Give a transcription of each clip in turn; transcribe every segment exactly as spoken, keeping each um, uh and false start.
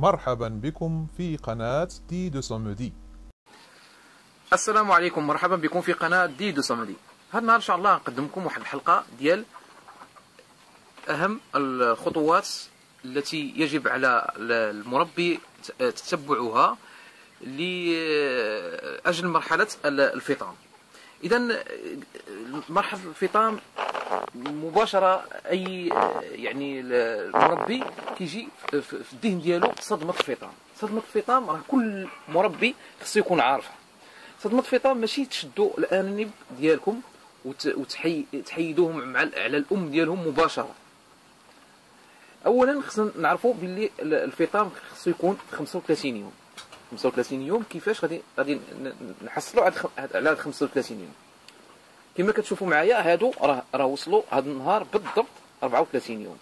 مرحبا بكم في قناة دي دو سومودي. السلام عليكم، مرحبا بكم في قناة دي دو سومودي. هذا النهار ان شاء الله نقدم لكم واحد الحلقة ديال اهم الخطوات التي يجب على المربي تتبعها لاجل مرحلة الفطام. اذا مرحلة الفطام مباشرة اي يعني المربي كيجي في الذهن ديالو صدمة الفطام. صدمة الفطام راه كل مربي خصو يكون عارفها. صدمة الفطام ماشي تشدوا الانانيب ديالكم وتحيدوهم على الام ديالهم مباشرة. اولا خصنا نعرفوا باللي الفطام خصو يكون في خمسة وثلاثين يوم. خمسة وثلاثين يوم كيفاش غادي غادي نحصلوا على هاد خمسة وثلاثين يوم؟ كما كتشوفوا معايا هادو راه راه وصلوا هذا النهار بالضبط أربعة وثلاثين يوم.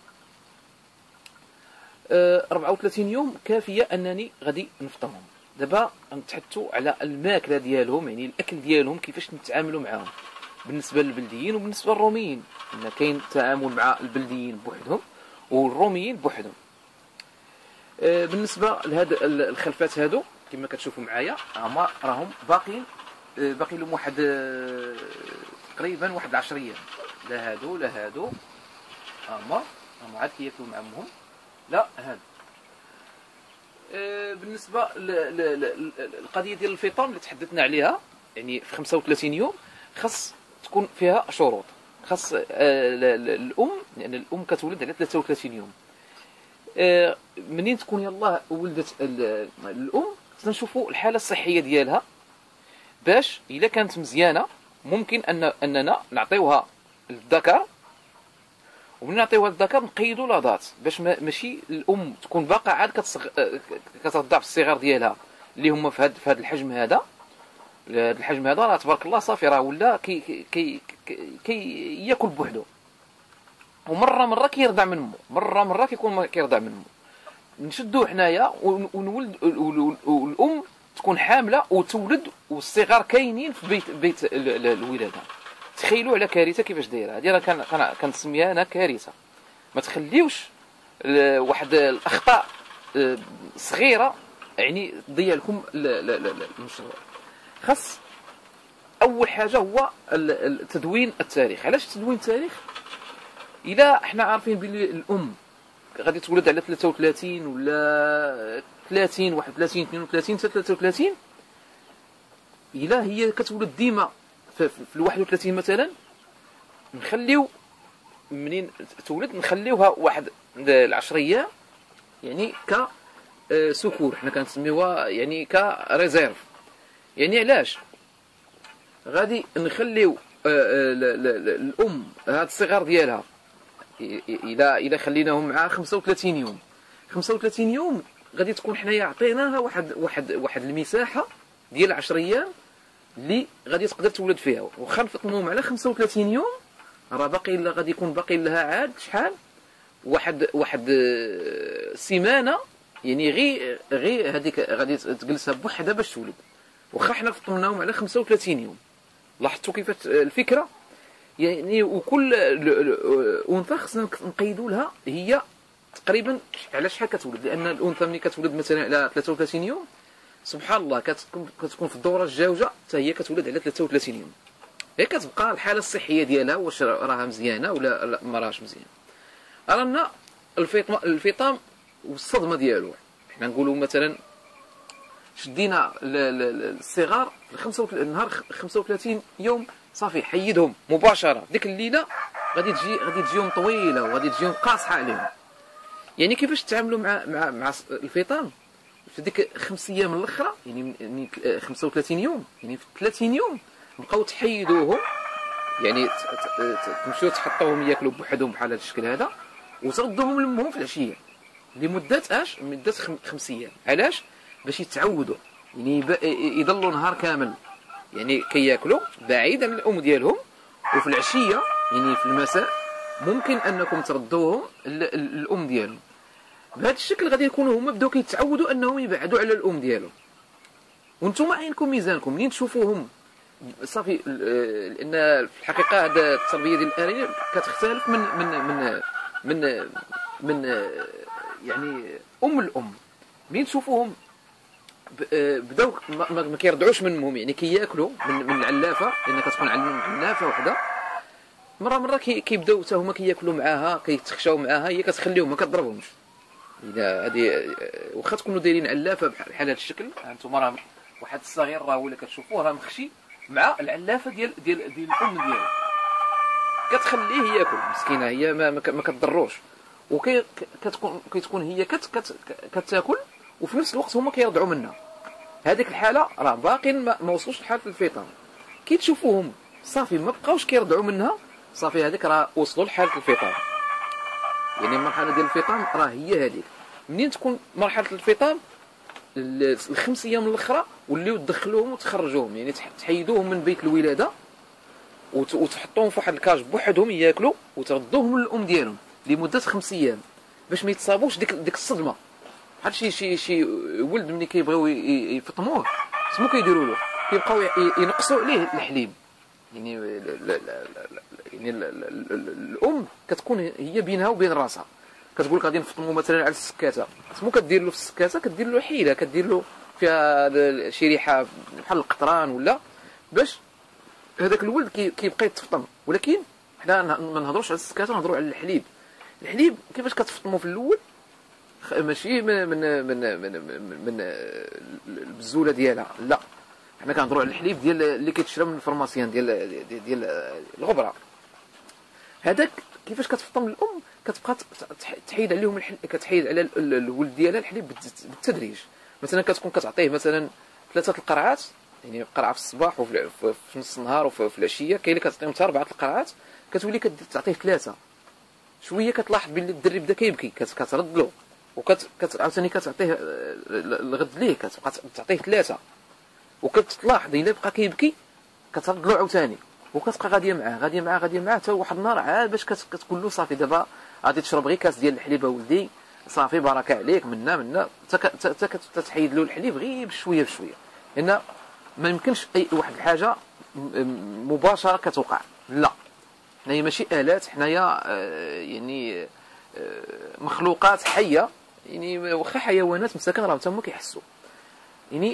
أه أربعة وثلاثين يوم كافيه انني غادي نفطمهم. دابا نتحدثوا على الماكله ديالهم، يعني الاكل ديالهم كيفاش نتعاملوا معاهم بالنسبه للبلديين وبالنسبه للروميين. ان كاين التعامل مع البلديين بوحدهم والروميين بوحدهم. أه بالنسبه لهاد الخلفات هادو كما كتشوفوا معايا هما راهم باقيين أه باقي لهم واحد أه تقريبا واحد عشر ايام. لا هادو لا هادو هما هما عاد كياكلوا مع امهم. لا هادو أه بالنسبه للقضيه ديال الفطام اللي تحدثنا عليها، يعني في خمسة وثلاثين يوم خاص تكون فيها شروط. خاص أه الام، يعني الام كتولد على ثلاثة وثلاثين يوم. أه منين تكون يلاه ولدت الام خصنا نشوفوا الحاله الصحيه ديالها، باش الا كانت مزيانه ممكن ان اننا نعطيوها الذكر، ومن نعطيوها الذكر نقيدوا لاضات باش ماشي الام تكون باقا عاد كتصغ... كترضع في الصغار ديالها اللي هما في هذا في هذا الحجم هذا. هذا الحجم هذا راه تبارك الله صافي راه ولا كي كي كي, كي ياكل بوحدو، ومره مره كيرضع من امه، مره مره كيكون كيرضع من امه. نشدوه حنايا ونولد والام تكون حامله وتولد والصغار كاينين في بيت بيت الولاده. تخيلوا على كارثه كيفاش دايره هذه. راه كنسميها انا كارثه. ما تخليوش واحد الاخطاء صغيره يعني تضيع لكم المشروع. خاص اول حاجه هو تدوين التاريخ. علاش تدوين التاريخ؟ الا احنا عارفين بلي الام غادي تولد على ثلاثة وثلاثين ولا ثلاثين واحد وثلاثين اثنين وثلاثين ثلاثة وثلاثين، الا هي كتولد ديما في, في الواحد وثلاثين مثلا، نخليو منين تولد نخليوها واحد العشر ايام يعني ك سكور، حنا كنسميوها يعني كريزيرف. يعني علاش غادي نخليو الام هاد الصغار ديالها الى الى خليناهم مع خمسة وثلاثين يوم. خمسة وثلاثين يوم غادي تكون حنايا عطيناها واحد واحد واحد المساحه ديال عشر ايام اللي غادي تقدر تولد فيها. واخا نفطموهم على خمسة وثلاثين يوم راه باقي لها، غادي يكون باقي لها عاد شحال واحد واحد سيمانه، يعني غير غير هذيك غادي تجلسها بوحدها باش تولد. واخا حنا فطمناهم على خمسة وثلاثين يوم. لاحظتوا كيف الفكره؟ يعني وكل انثى خصنا نقيدوا لها هي تقريبا على شحال كتولد، لان الانثى ملي كتولد مثلا على ثلاثة وثلاثين يوم سبحان الله كتكون كتكون في الدوره الجوجه حتى هي كتولد على ثلاثة وثلاثين يوم. هي كتبقى الحاله الصحيه ديالها واش راها مزيانه ولا ما راهش مزيانه. رانا الفطام الفطام والصدمه ديالو، حنا نقولوا مثلا شدينا الصغار الخمسة النهار خمسة وثلاثين يوم صافي حيدهم مباشره. ديك الليله غادي تجي غادي تجيهم طويله وغادي تجيهم قاصحه عليهم. يعني كيفاش تتعاملوا مع مع مع الفطام في ديك خمس ايام الاخرى، يعني خمسة وثلاثين يوم، يعني في ثلاثين يوم بقاو تحيدوهم، يعني تمشيو تحطوهم ياكلوا بوحدهم بحال هذا الشكل هذا، وتردوهم لامهم في العشيه لمده اش مده خمس ايام. علاش؟ باش يتعودوا، يعني يضلوا نهار كامل يعني كياكلوا بعيد عن الام ديالهم، وفي العشيه يعني في المساء ممكن انكم تردوهم الام ديالهم. بهذا الشكل غادي يكونوا هما بداو كيتعودوا انهم يبعدوا على الام ديالهم. وانتم عينكم ميزانكم منين تشوفوهم صافي، لان في الحقيقه هذا التربيه ديال الارانب كتختلف من من من من من يعني ام الام. مين تشوفوهم بداو ما, ما كيرضعوش منهم، يعني كياكلوا من, من العلافه، لان كتكون علافه وحده. مره مره كيبداو حتى هما كياكلوا معاها، كيتخشاو معاها، هي كتخليهم ما كتضربهمش. اذا هذه واخا تكونوا دايرين علافه بحال هذا الشكل، انتم راه واحد الصغير راه هو اللي كتشوفوه راه مخشي مع العلافه ديال ديال ديال الام ديالو، كتخليه ياكل مسكينه، هي ما ما كتضروش، وكتكون كتكون هي كت كت كتاكل وفي نفس الوقت هما كيرضعوا منها. هذيك الحاله راه باقيين ما, ما وصلوش لحاله الفطام، كي تشوفوهم صافي ما بقاوش كيرضعوا منها، صافي هذيك راه وصلوا لحاله الفطام. يعني المرحله ديال الفطام راه هي هذيك. منين تكون مرحله الفطام الخمس ايام الاخرى وليو تدخلوهم وتخرجوهم، يعني تحيدوهم من بيت الولاده وتحطوهم في واحد الكاج بوحدهم ياكلوا، وتردوهم للام ديالهم لمده خمس ايام باش ما يتصابوش ديك ديك الصدمه. بحال شي شي شي ولد ملي كيبغيو يفطموه سمو كيديروا له، كيبقاو ينقصوا عليه الحليب. يعني لا لا لا يعني الام كتكون هي بينها وبين راسها، كتقول لك غادي نفطموا مثلا على السكاته، سمو كدير له في السكاته كدير له حيله، كدير له فيها شي ريحه بحال القطران ولا، باش هذاك الولد كيبقى يتفطم. ولكن حنا ما نهضروش على السكاته، نهضروا على الحليب. الحليب كيفاش كتفطموا في الاول؟ ماشي من من من من, من البزوله ديالها، لا، حنا كنهضروا على الحليب ديال اللي كيتشرى من الفرماسيان ديال ديال, ديال الغبره. هذاك كيفاش كتفطم الام؟ كتبقى تحيد عليهم الحليب، كتحيد على الولد ديالها الحليب بالتدريج. مثلا كتكون كتعطيه مثلا ثلاثه القرعات، يعني قرعه في الصباح وفي في نص النهار وفي العشيه، كاين اللي كتعطيهم حتى اربعه القرعات، كتولي كتعطيه ثلاثه. شويه كتلاحظ بلي الدري بدا كيبكي، كترد له، وكتعاوتاني كتعطيه الغد ليه، كتبقى تعطيه ثلاثه، وكتلاحظ الا بقى كيبكي كترد له عاوتاني، وكتبقى غاديه معاه غاديه معاه غاديه معاه حتى واحد النهار عاد باش كتقول له صافي دابا غادي تشرب غير كاس ديال الحليب ولدي، صافي بركه عليك، منا منا حتى كتحيد له الحليب غير بشويه بشويه. لان ما يمكنش اي واحد الحاجه مباشره كتوقع، لا، حنايا ماشي الات، حنايا يعني مخلوقات حيه، يعني واخا حيوانات مساكن راه تما كيحسوا. يعني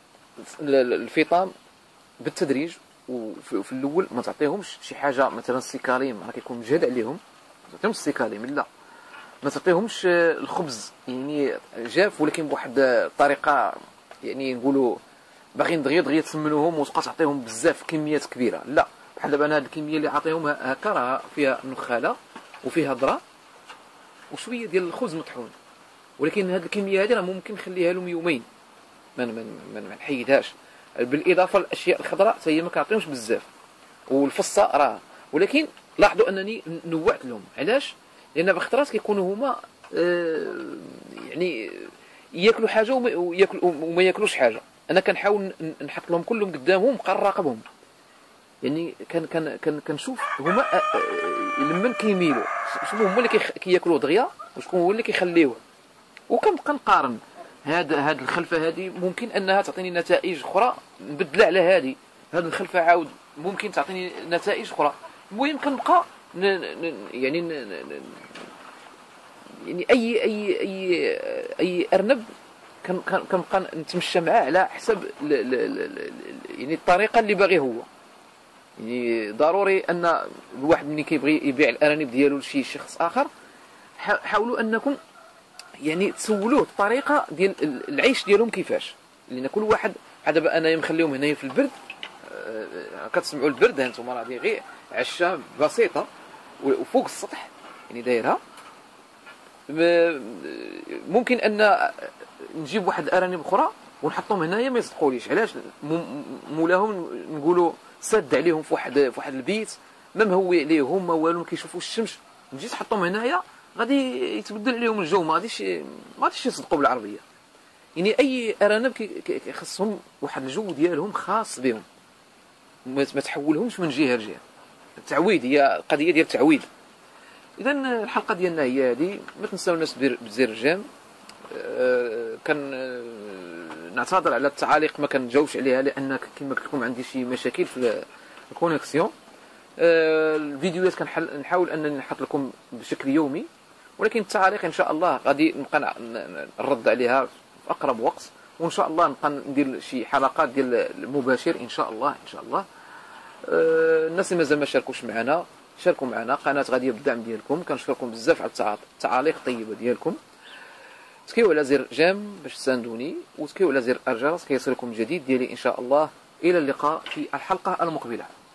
الفطام بالتدريج، وفي الاول ما تعطيهمش شي حاجه مثلا السيكاليم راه كيكون مجهد عليهم، ما تعطيهمش السيكاليم، لا، ما تعطيهمش الخبز يعني جاف ولكن بواحد الطريقه، يعني نقولوا باغيين دغيا دغيا تسمنوهم وتبقى تعطيهم بزاف كميات كبيره، لا، بحال دابا انا هذه الكميه اللي عاطيهم هكا راه فيها نخاله وفيها ذره وشويه ديال الخبز مطحون، ولكن هذه الكميه هذه راه ممكن نخليها لهم يومين ما ما ما نحيدهاش، بالاضافه للاشياء الخضراء حتى هي ما كنعطيهمش بزاف، والفصه راه. ولكن لاحظوا انني نوعت لهم، علاش؟ لان بخطرات كيكونوا هما آه يعني ياكلوا حاجه وياكلوا وما ياكلوش حاجه، انا كنحاول نحط لهم كلهم قدامهم نبقى نراقبهم، يعني كان كان كان كنشوف هما لمن كيميلوا، شنو هما اللي كياكلوا دغيا وشكون هو اللي كيخليوه، وكنبقى نقارن هاد هاد الخلفه هذه ممكن انها تعطيني نتائج اخرى نبدلها على هذه، هاد الخلفه عاود ممكن تعطيني نتائج اخرى. المهم كنبقى يعني ن... ن... يعني اي اي اي اي ارنب كنبقى نتمشى معاه على حسب ل... ل... ل... يعني الطريقه اللي باغي هو. يعني ضروري ان الواحد ملي كيبغي يبيع الارانب ديالو لشي شخص اخر، حاولوا انكم يعني تسولوه الطريقه ديال العيش ديالهم كيفاش، لان كل واحد دابا انايا مخليهم هنايا في البرد، آه كتسمعوا البرد هانتوما راه غير عشه بسيطه وفوق السطح يعني دايرها. ممكن ان نجيب واحد الارانب اخرى ونحطهم هنايا ما يصدقوليش، علاش؟ مولاهم نقولوا سد عليهم في واحد في واحد البيت ما مهوي عليهم ما والو، ما كيشوفوش الشمس، نجي تحطهم هنايا غادي يتبدل عليهم الجو، ما غاديش ما غاديش يصدقوا بالعربيه. يعني اي ارانب كيخصهم واحد الجو ديالهم خاص بهم، ما تحولهمش من جهه لجهه. التعويد هي قضيه ديال التعويد. اذا الحلقه ديالنا هي هذه، ما تنساوناش بزر الجيم. أه كان أه نعتذر على التعاليق ما كنجاوبش عليها، لان كما قلت لكم عندي شي مشاكل في الكونيكسيون. أه الفيديوهات كنحاول انني نحط لكم بشكل يومي، ولكن التعاليق ان شاء الله غادي نبقى نرد عليها في اقرب وقت، وان شاء الله نبقى ندير شي حلقات ديال المباشر ان شاء الله ان شاء الله. أه الناس اللي مازال ما شاركوش معنا شاركوا معنا، قناه غاديه بالدعم ديالكم، كنشكركم بزاف على التعاليق الطيبه ديالكم. تكيو على زر جيم باش تساندوني، وتكيو على زر الجرس كيصلكم الجديد ديالي ان شاء الله. الى اللقاء في الحلقه المقبله.